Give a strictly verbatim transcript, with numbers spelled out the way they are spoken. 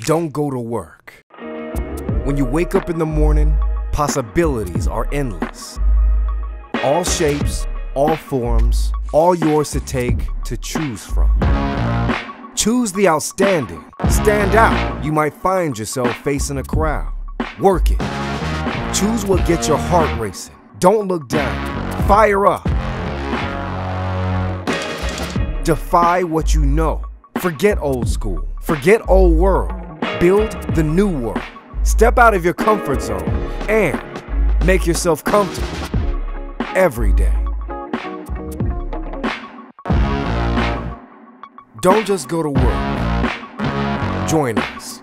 don't go to work. When you wake up in the morning, possibilities are endless. All shapes, all forms, all yours to take, to choose from. Choose the outstanding. Stand out. You might find yourself facing a crowd. Work it. Choose what gets your heart racing. Don't look down. Fire up. Defy what you know. Forget old school. Forget old world. Build the new world. Step out of your comfort zone and make yourself comfortable every day. Don't just go to work. Join us.